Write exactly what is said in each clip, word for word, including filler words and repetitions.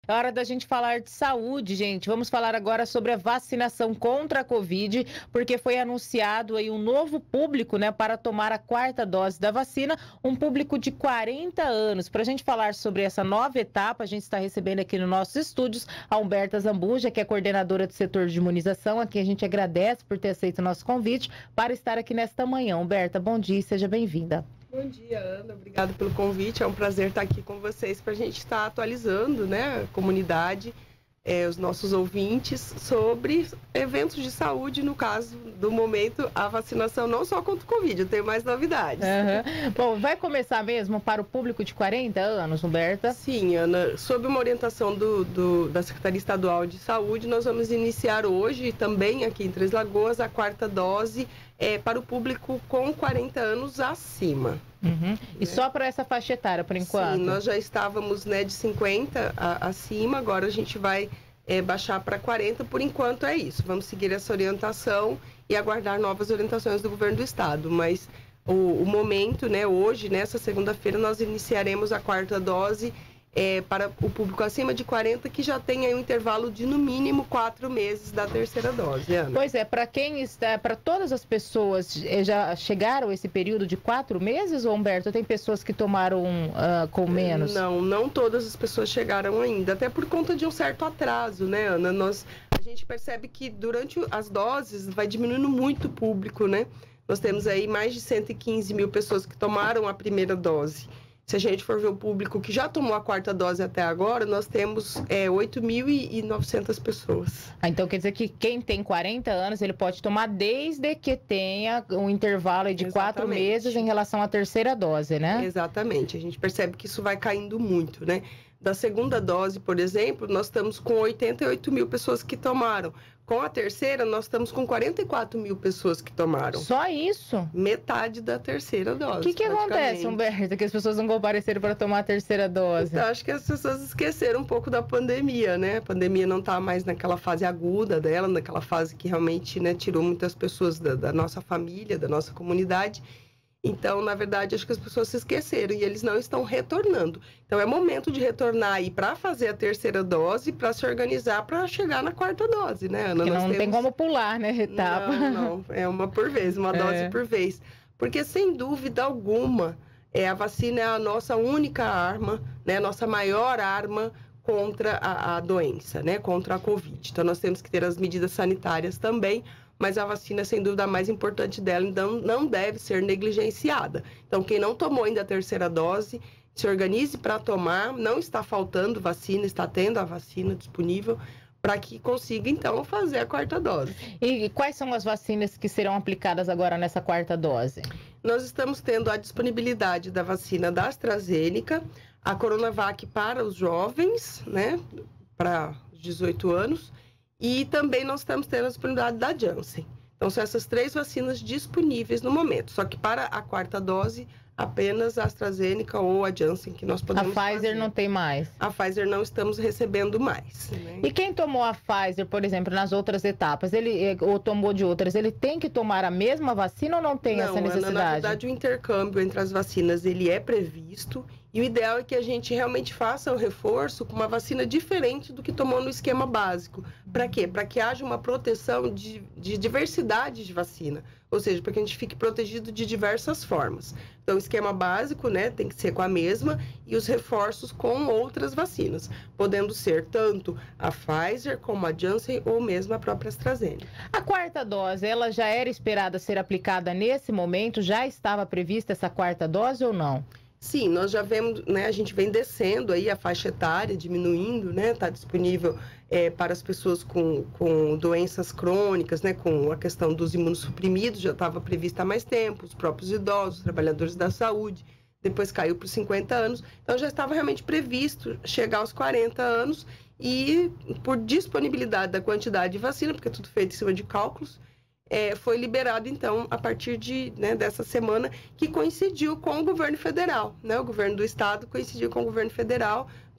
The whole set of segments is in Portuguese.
É hora da gente falar de saúde, gente. Vamos falar agora sobre a vacinação contra a Covid, porque foi anunciado aí um novo público, né, para tomar a quarta dose da vacina, um público de quarenta anos. Para a gente falar sobre essa nova etapa, a gente está recebendo aqui nos nossos estúdios a Humberta Zambuja, que é coordenadora do setor de imunização, a quem a gente agradece por ter aceito o nosso convite para estar aqui nesta manhã. Humberta, bom dia e seja bem-vinda. Bom dia, Ana. Obrigada pelo convite. É um prazer estar aqui com vocês para a gente estar atualizando, né, a comunidade, é, os nossos ouvintes, sobre eventos de saúde, no caso do momento, a vacinação não só contra o Covid, eu tenho mais novidades. Uhum. Bom, vai começar mesmo para o público de quarenta anos, Humberta? Sim, Ana. Sob uma orientação do, do, da Secretaria Estadual de Saúde, nós vamos iniciar hoje, também aqui em Três Lagoas, a quarta dose é, para o público com quarenta anos acima. Uhum. E né? Só para essa faixa etária, por enquanto? Sim, nós já estávamos, né, de cinquenta a, acima, agora a gente vai é, baixar para quarenta, por enquanto é isso. Vamos seguir essa orientação e aguardar novas orientações do governo do estado, mas o, o momento, né, hoje, nessa segunda-feira, nós iniciaremos a quarta dose É, para o público acima de quarenta, que já tem aí um intervalo de no mínimo quatro meses da terceira dose, Ana. Pois é, para quem está, para todas as pessoas já chegaram esse período de quatro meses, ou Humberto, tem pessoas que tomaram uh, com menos? Não, não todas as pessoas chegaram ainda, até por conta de um certo atraso, né, Ana? Nós, a gente percebe que durante as doses vai diminuindo muito o público, né? Nós temos aí mais de cento e quinze mil pessoas que tomaram a primeira dose. Se a gente for ver o público que já tomou a quarta dose até agora, nós temos é, oito mil e novecentas pessoas. Ah, então quer dizer que quem tem quarenta anos, ele pode tomar desde que tenha um intervalo de quatro meses em relação à terceira dose, né? Exatamente. A gente percebe que isso vai caindo muito, né? Da segunda dose, por exemplo, nós estamos com oitenta e oito mil pessoas que tomaram. Com a terceira, nós estamos com quarenta e quatro mil pessoas que tomaram. Só isso? Metade da terceira dose. O que, que acontece, Humberto, que as pessoas não compareceram para tomar a terceira dose? Então, acho que as pessoas esqueceram um pouco da pandemia, né? A pandemia não está mais naquela fase aguda dela, naquela fase que realmente, né, tirou muitas pessoas da, da nossa família, da nossa comunidade. Então, na verdade, acho que as pessoas se esqueceram e eles não estão retornando. Então, é momento de retornar aí para fazer a terceira dose, para se organizar para chegar na quarta dose, né, Ana? Porque não temos... tem como pular, né, etapa? Não, não. É uma por vez, uma é. dose por vez. Porque, sem dúvida alguma, é, a vacina é a nossa única arma, né, a nossa maior arma contra a, a doença, né, contra a Covid. Então, nós temos que ter as medidas sanitárias também, mas a vacina, sem dúvida, a mais importante dela, então não deve ser negligenciada. Então, quem não tomou ainda a terceira dose, se organize para tomar, não está faltando vacina, está tendo a vacina disponível, para que consiga, então, fazer a quarta dose. E quais são as vacinas que serão aplicadas agora nessa quarta dose? Nós estamos tendo a disponibilidade da vacina da AstraZeneca, a Coronavac para os jovens, né, para dezoito anos, e também nós estamos tendo a disponibilidade da Janssen. Então, são essas três vacinas disponíveis no momento. Só que para a quarta dose, apenas a AstraZeneca ou a Janssen que nós podemos A Pfizer fazer. Não tem mais? A Pfizer não estamos recebendo mais. Né? E quem tomou a Pfizer, por exemplo, nas outras etapas, ele ou tomou de outras, ele tem que tomar a mesma vacina ou não tem não, essa necessidade? Ana, na verdade, o intercâmbio entre as vacinas, ele é previsto. E o ideal é que a gente realmente faça o reforço com uma vacina diferente do que tomou no esquema básico. Para quê? Para que haja uma proteção de, de diversidade de vacina. Ou seja, para que a gente fique protegido de diversas formas. Então, o esquema básico, né, tem que ser com a mesma e os reforços com outras vacinas. Podendo ser tanto a Pfizer como a Janssen ou mesmo a própria AstraZeneca. A quarta dose, ela já era esperada ser aplicada nesse momento? Já estava prevista essa quarta dose ou não? Sim, nós já vemos, né, a gente vem descendo aí a faixa etária, diminuindo, né, está disponível é, para as pessoas com, com doenças crônicas, né, com a questão dos imunossuprimidos, já estava prevista há mais tempo, os próprios idosos, trabalhadores da saúde, depois caiu para os cinquenta anos, então já estava realmente previsto chegar aos quarenta anos e por disponibilidade da quantidade de vacina, porque é tudo feito em cima de cálculos, É, foi liberado, então, a partir de, né, dessa semana, que coincidiu com o governo federal, né? O governo do estado coincidiu com o governo federal,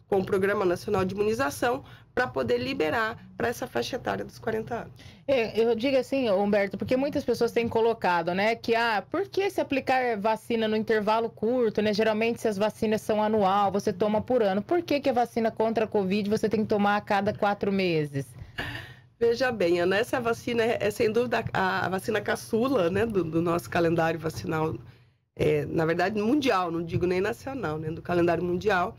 com o Programa Nacional de Imunização, para poder liberar para essa faixa etária dos quarenta anos. É, eu digo assim, Humberto, porque muitas pessoas têm colocado, né, que, ah, por que se aplicar vacina no intervalo curto, né? Geralmente, se as vacinas são anual, você toma por ano. Por que que a vacina contra a Covid você tem que tomar a cada quatro meses? Veja bem, Ana, essa vacina é, é sem dúvida a, a vacina caçula, né, do, do nosso calendário vacinal, é, na verdade mundial, não digo nem nacional, né, do calendário mundial.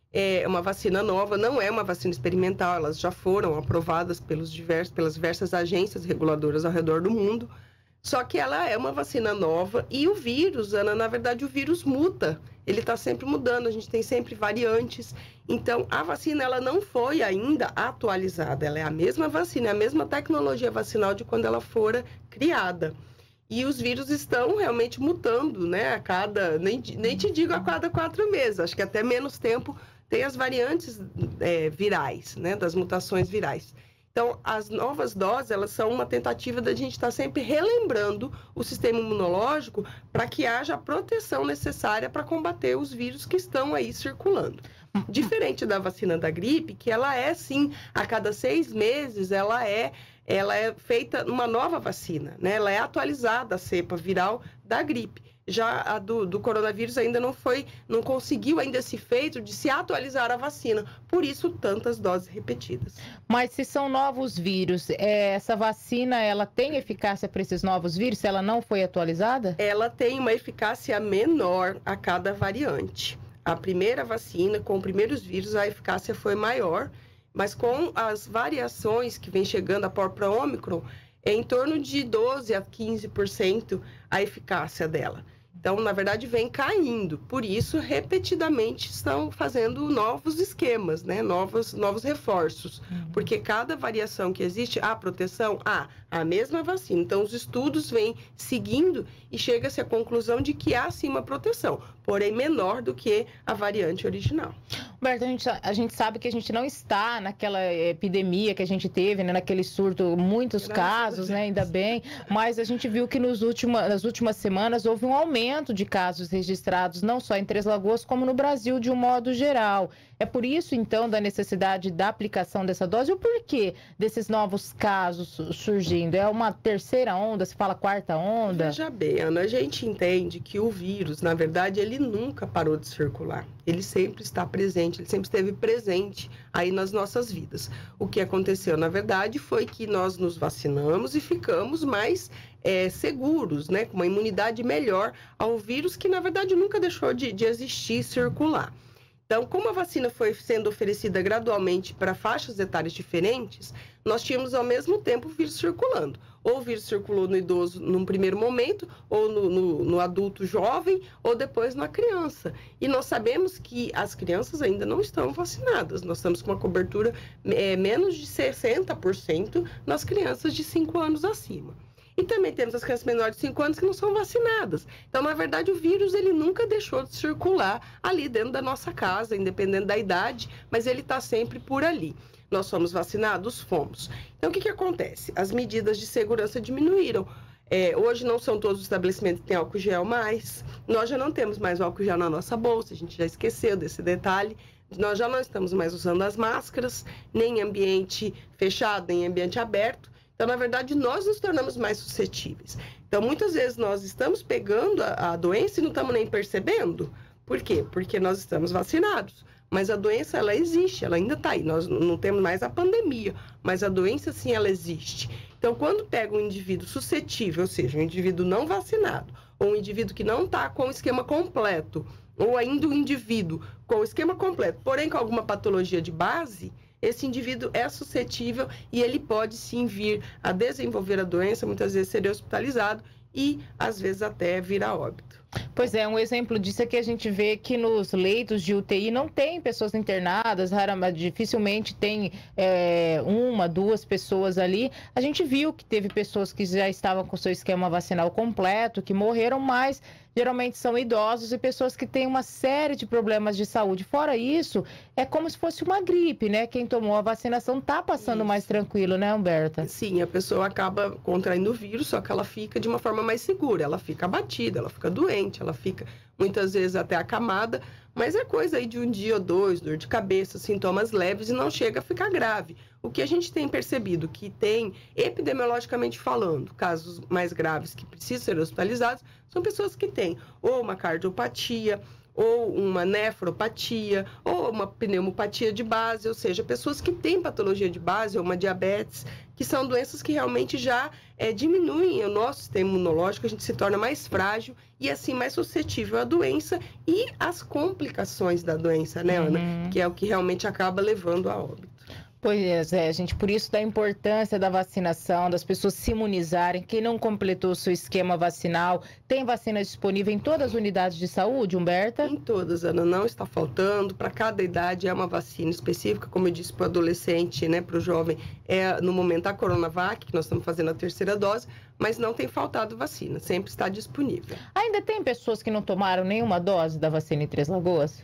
É uma vacina nova, não é uma vacina experimental, elas já foram aprovadas pelos diversos, pelas diversas agências reguladoras ao redor do mundo, só que ela é uma vacina nova e o vírus, Ana, na verdade o vírus muta, ele está sempre mudando, a gente tem sempre variantes, então a vacina ela não foi ainda atualizada, ela é a mesma vacina, é a mesma tecnologia vacinal de quando ela fora criada. E os vírus estão realmente mutando, né, a cada, nem, nem te digo a cada quatro meses, acho que até menos tempo tem as variantes é, virais, né, das mutações virais. Então, as novas doses, elas são uma tentativa da gente estar sempre relembrando o sistema imunológico para que haja a proteção necessária para combater os vírus que estão aí circulando. Diferente da vacina da gripe, que ela é, sim, a cada seis meses, ela é, ela é feita uma nova vacina, né? Ela é atualizada, a cepa viral da gripe. Já a do, do coronavírus ainda não foi, não conseguiu ainda esse feito de se atualizar a vacina, por isso tantas doses repetidas. Mas se são novos vírus, é, essa vacina, ela tem eficácia para esses novos vírus, se ela não foi atualizada? Ela tem uma eficácia menor a cada variante. A primeira vacina, com os primeiros vírus, a eficácia foi maior, mas com as variações que vem chegando, a própria Ômicron, é em torno de doze a quinze por cento a eficácia dela. Então, na verdade, vem caindo. Por isso, repetidamente estão fazendo novos esquemas, né? Novos, novos reforços. Uhum. Porque cada variação que existe, a proteção, há a mesma vacina. Então, os estudos vêm seguindo e chega-se à conclusão de que há sim uma proteção, porém menor do que a variante original. Humberto, a gente, a gente sabe que a gente não está naquela epidemia que a gente teve, né? Naquele surto, muitos Graças casos, né? Ainda bem, mas a gente viu que nos última, nas últimas semanas houve um aumento de casos registrados, não só em Três Lagoas, como no Brasil de um modo geral. É por isso, então, da necessidade da aplicação dessa dose? E o porquê desses novos casos surgindo? É uma terceira onda, se fala quarta onda? Veja bem, Ana, a gente entende que o vírus, na verdade, ele nunca parou de circular. Ele sempre está presente, ele sempre esteve presente aí nas nossas vidas. O que aconteceu, na verdade, foi que nós nos vacinamos e ficamos mais é, seguros, né? Com uma imunidade melhor ao vírus que, na verdade, nunca deixou de, de existir e circular. Então, como a vacina foi sendo oferecida gradualmente para faixas etárias diferentes, nós tínhamos ao mesmo tempo o vírus circulando. Ou o vírus circulou no idoso num primeiro momento, ou no, no, no adulto jovem, ou depois na criança. E nós sabemos que as crianças ainda não estão vacinadas. Nós estamos com uma cobertura é, menos de sessenta por cento nas crianças de cinco anos acima. E também temos as crianças menores de cinco anos que não são vacinadas. Então, na verdade, o vírus ele nunca deixou de circular ali dentro da nossa casa, independente da idade, mas ele está sempre por ali. Nós fomos vacinados? Fomos. Então, o que, que acontece? As medidas de segurança diminuíram. É, hoje não são todos os estabelecimentos que têm álcool gel mais. Nós já não temos mais o álcool gel na nossa bolsa, a gente já esqueceu desse detalhe. Nós já não estamos mais usando as máscaras, nem em ambiente fechado, nem em ambiente aberto. Então, na verdade, nós nos tornamos mais suscetíveis. Então, muitas vezes nós estamos pegando a, a doença e não estamos nem percebendo. Por quê? Porque nós estamos vacinados. Mas a doença, ela existe, ela ainda está aí. Nós não temos mais a pandemia, mas a doença, sim, ela existe. Então, quando pega um indivíduo suscetível, ou seja, um indivíduo não vacinado, ou um indivíduo que não está com o esquema completo, ou ainda um indivíduo com o esquema completo, porém com alguma patologia de base, esse indivíduo é suscetível e ele pode sim vir a desenvolver a doença, muitas vezes ser hospitalizado e às vezes até vir a óbito. Pois é, um exemplo disso é que a gente vê que nos leitos de U T I não tem pessoas internadas, raramente, dificilmente tem é, uma, duas pessoas ali. A gente viu que teve pessoas que já estavam com seu esquema vacinal completo, que morreram, mas geralmente são idosos e pessoas que têm uma série de problemas de saúde. Fora isso, é como se fosse uma gripe, né? Quem tomou a vacinação está passando isso. mais tranquilo, né, Humberta? Sim, a pessoa acaba contraindo o vírus, só que ela fica de uma forma mais segura. Ela fica abatida, ela fica doente, ela fica muitas vezes até acamada, mas é coisa aí de um dia ou dois, dor de cabeça, sintomas leves e não chega a ficar grave. O que a gente tem percebido que tem, epidemiologicamente falando, casos mais graves que precisam ser hospitalizados, são pessoas que têm ou uma cardiopatia, ou uma nefropatia, ou uma pneumopatia de base, ou seja, pessoas que têm patologia de base ou uma diabetes, que são doenças que realmente já é, diminuem o nosso sistema imunológico, a gente se torna mais frágil e assim mais suscetível à doença e às complicações da doença, né, Ana? Uhum. Que é o que realmente acaba levando a óbito. Pois é, gente, por isso da importância da vacinação, das pessoas se imunizarem. Quem não completou o seu esquema vacinal, tem vacina disponível em todas as unidades de saúde, Humberta? Em todas, Ana, não está faltando. Para cada idade é uma vacina específica, como eu disse, para o adolescente, né, para o jovem, é no momento a Coronavac, que nós estamos fazendo a terceira dose, mas não tem faltado vacina, sempre está disponível. Ainda tem pessoas que não tomaram nenhuma dose da vacina em Três Lagoas?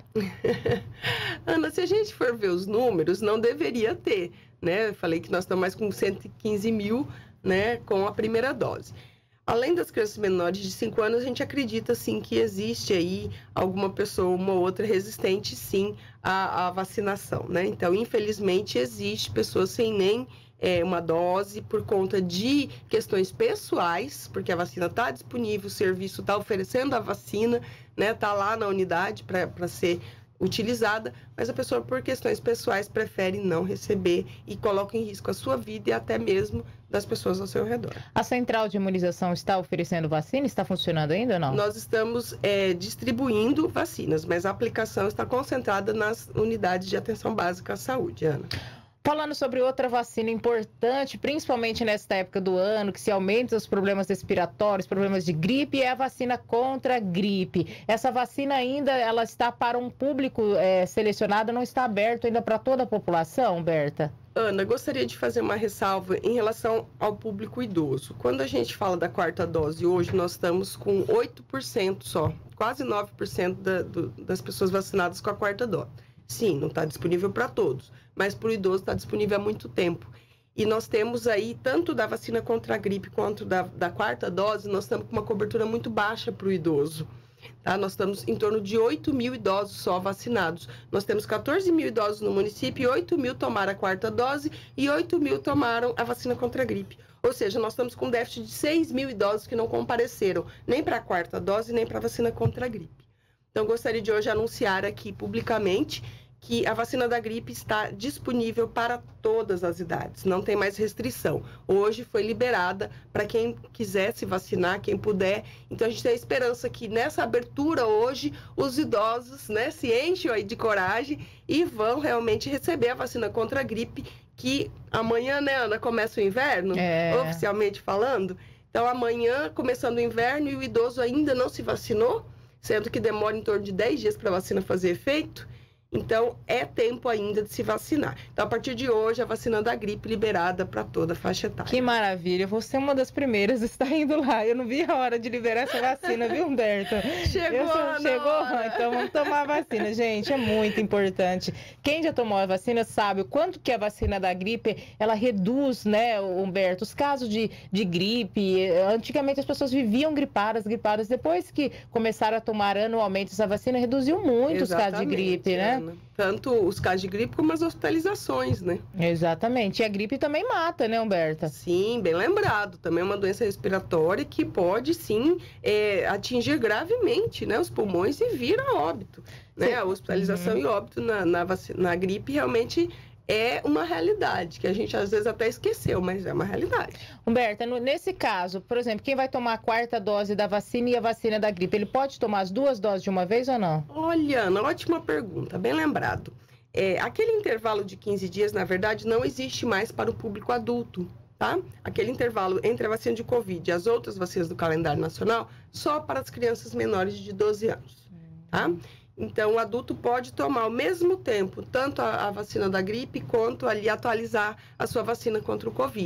Ana, se a gente for ver os números, não deveria ter, né? Eu falei que nós estamos mais com cento e quinze mil, né, com a primeira dose. Além das crianças menores de cinco anos, a gente acredita, sim, que existe aí alguma pessoa, uma ou outra resistente, sim, à, à vacinação, né? Então, infelizmente, existe pessoas sem nem é, uma dose por conta de questões pessoais, porque a vacina está disponível, o serviço está oferecendo a vacina, né? Está lá na unidade para ser utilizada, mas a pessoa, por questões pessoais, prefere não receber e coloca em risco a sua vida e até mesmo das pessoas ao seu redor. A central de imunização está oferecendo vacina? Está funcionando ainda ou não? Nós estamos é, distribuindo vacinas, mas a aplicação está concentrada nas unidades de atenção básica à saúde, Ana. Falando sobre outra vacina importante, principalmente nesta época do ano, que se aumenta os problemas respiratórios, problemas de gripe, é a vacina contra a gripe. Essa vacina ainda ela está para um público é, selecionado, não está aberto ainda para toda a população, Berta? Ana, gostaria de fazer uma ressalva em relação ao público idoso. Quando a gente fala da quarta dose, hoje nós estamos com oito por cento só, quase nove por cento da, do, das pessoas vacinadas com a quarta dose. Sim, não está disponível para todos, mas para o idoso está disponível há muito tempo. E nós temos aí, tanto da vacina contra a gripe quanto da, da quarta dose, nós estamos com uma cobertura muito baixa para o idoso. Tá? Nós estamos em torno de oito mil idosos só vacinados. Nós temos quatorze mil idosos no município, e oito mil tomaram a quarta dose e oito mil tomaram a vacina contra a gripe. Ou seja, nós estamos com um déficit de seis mil idosos que não compareceram nem para a quarta dose, nem para a vacina contra a gripe. Então, gostaria de hoje anunciar aqui publicamente que a vacina da gripe está disponível para todas as idades, não tem mais restrição. Hoje foi liberada para quem quiser se vacinar, quem puder. Então, a gente tem a esperança que nessa abertura hoje, os idosos, né, se enchem aí de coragem e vão realmente receber a vacina contra a gripe, que amanhã, né, Ana, começa o inverno, é. oficialmente falando. Então, amanhã, começando o inverno, e o idoso ainda não se vacinou, sendo que demora em torno de dez dias para a vacina fazer efeito. Então, é tempo ainda de se vacinar. Então, a partir de hoje, a vacina da gripe liberada para toda a faixa etária. Que maravilha. Você é uma das primeiras, está indo lá. Eu não vi a hora de liberar essa vacina, viu, Humberta? Chegou, Eu, Chegou? Então, vamos tomar a vacina. Gente, é muito importante. Quem já tomou a vacina sabe o quanto que a vacina da gripe, ela reduz, né, Humberto, os casos de, de gripe. Antigamente, as pessoas viviam gripadas, gripadas. Depois que começaram a tomar anualmente essa vacina, reduziu muito Exatamente, os casos de gripe, né? Tanto os casos de gripe como as hospitalizações, né? Exatamente. E a gripe também mata, né, Humberta? Sim, bem lembrado. Também é uma doença respiratória que pode, sim, é, atingir gravemente, né, os pulmões e vir a óbito. Né? A hospitalização uhum. e óbito na, na, vacina, na gripe realmente é uma realidade, que a gente às vezes até esqueceu, mas é uma realidade. Humberta, no, nesse caso, por exemplo, quem vai tomar a quarta dose da vacina e a vacina da gripe, ele pode tomar as duas doses de uma vez ou não? Olha, Ana, ótima pergunta, bem lembrado. É, aquele intervalo de quinze dias, na verdade, não existe mais para o público adulto, tá? Aquele intervalo entre a vacina de Covid e as outras vacinas do calendário nacional, só para as crianças menores de doze anos, tá? Então, o adulto pode tomar ao mesmo tempo, tanto a, a vacina da gripe, quanto ali atualizar a sua vacina contra o Covid.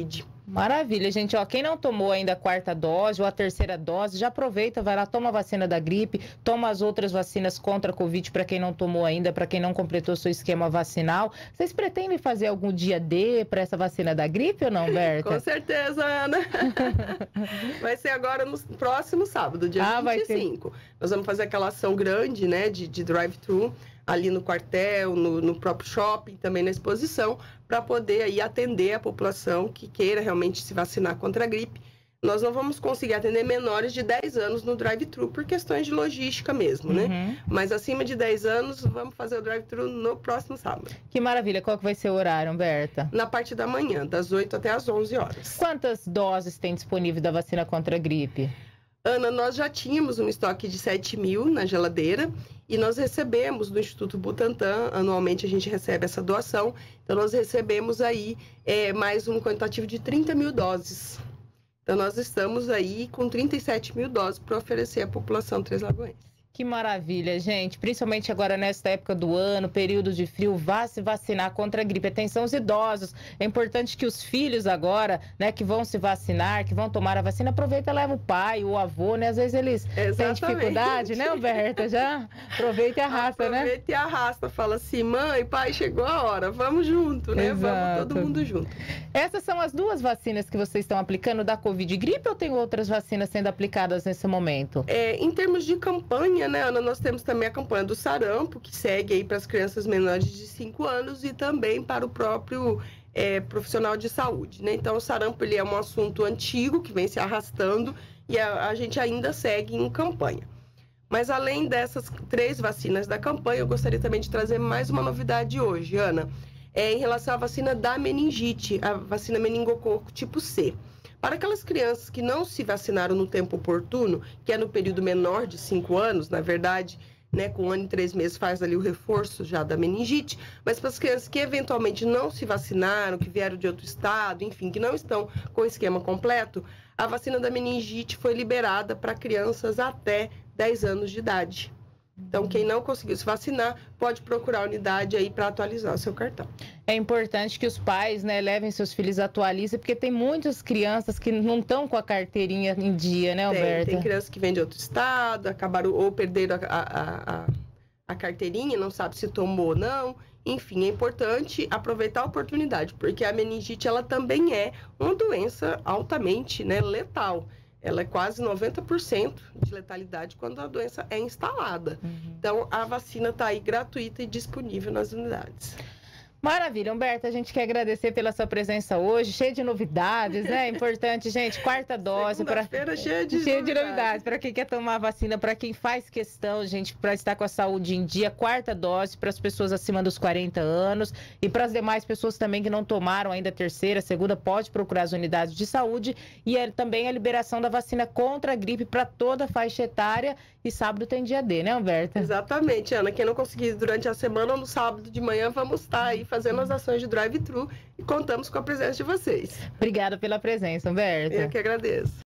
Maravilha, gente. Ó, quem não tomou ainda a quarta dose ou a terceira dose, já aproveita, vai lá, toma a vacina da gripe, toma as outras vacinas contra a Covid para quem não tomou ainda, para quem não completou seu esquema vacinal. Vocês pretendem fazer algum dia D para essa vacina da gripe ou não, Berta? Com certeza, Ana. Vai ser agora no próximo sábado, dia ah, vinte e cinco. Ter... Nós vamos fazer aquela ação grande, né, de, de drive-thru, ali no quartel, no, no próprio shopping, também na exposição, para poder aí atender a população que queira realmente se vacinar contra a gripe. Nós não vamos conseguir atender menores de dez anos no drive-thru por questões de logística mesmo, né? Uhum. Mas acima de dez anos, vamos fazer o drive-thru no próximo sábado. Que maravilha. Qual que vai ser o horário, Berta? Na parte da manhã, das oito até as onze horas. Quantas doses tem disponível da vacina contra a gripe? Ana, nós já tínhamos um estoque de sete mil na geladeira e nós recebemos do Instituto Butantan, anualmente a gente recebe essa doação, então nós recebemos aí é, mais um quantitativo de trinta mil doses. Então nós estamos aí com trinta e sete mil doses para oferecer à população treslagoense. Que maravilha, gente. Principalmente agora nesta época do ano, período de frio, vá se vacinar contra a gripe. Atenção, os idosos. É importante que os filhos agora, né, que vão se vacinar, que vão tomar a vacina, aproveita e leva o pai, o avô, né? Às vezes eles Exatamente. têm dificuldade, né, Alberta? Já aproveita e arrasta, aproveita né? Aproveita e arrasta. Fala assim, mãe, pai, chegou a hora. Vamos junto, né? Exato. Vamos todo mundo junto. Essas são as duas vacinas que vocês estão aplicando da Covid e gripe ou tem outras vacinas sendo aplicadas nesse momento? É, em termos de campanha, né, Ana, nós temos também a campanha do sarampo, que segue aí para as crianças menores de cinco anos e também para o próprio é, profissional de saúde, né? Então, o sarampo, ele é um assunto antigo, que vem se arrastando e a, a gente ainda segue em campanha. Mas, além dessas três vacinas da campanha, eu gostaria também de trazer mais uma novidade hoje, Ana, é em relação à vacina da meningite, a vacina meningococo tipo C. Para aquelas crianças que não se vacinaram no tempo oportuno, que é no período menor de cinco anos, na verdade, né, com um ano e três meses faz ali o reforço já da meningite, mas para as crianças que eventualmente não se vacinaram, que vieram de outro estado, enfim, que não estão com o esquema completo, a vacina da meningite foi liberada para crianças até dez anos de idade. Então, quem não conseguiu se vacinar, pode procurar a unidade aí para atualizar o seu cartão. É importante que os pais, né, levem seus filhos, atualizem, porque tem muitas crianças que não estão com a carteirinha em dia, né, Alberta? Tem, tem crianças que vêm de outro estado, acabaram ou perderam a, a, a, a carteirinha, não sabe se tomou ou não. Enfim, é importante aproveitar a oportunidade, porque a meningite, ela também é uma doença altamente, né, letal. Ela é quase noventa por cento de letalidade quando a doença é instalada. Uhum. Então, a vacina está aí gratuita e disponível nas unidades. Maravilha, Humberto, a gente quer agradecer pela sua presença hoje, cheia de novidades, né? Importante, gente, quarta dose. Segunda-feira cheia de cheia novidades. de novidades, para quem quer tomar a vacina, para quem faz questão, gente, para estar com a saúde em dia, quarta dose para as pessoas acima dos quarenta anos e para as demais pessoas também que não tomaram ainda a terceira, segunda, pode procurar as unidades de saúde e é, também a liberação da vacina contra a gripe para toda a faixa etária e sábado tem dia D, né, Humberto? Exatamente, Ana. Quem não conseguir durante a semana ou no sábado de manhã, vamos estar aí fazendo as ações de drive-thru e contamos com a presença de vocês. Obrigada pela presença, Humberto. Eu que agradeço.